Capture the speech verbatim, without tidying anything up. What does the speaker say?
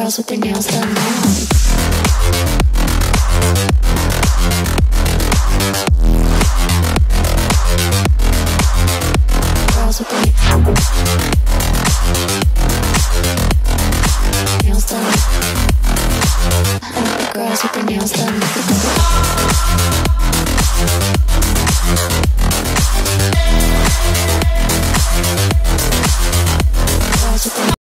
girls with their nails done now. Girls with their nails done. I like the girls with their nails done.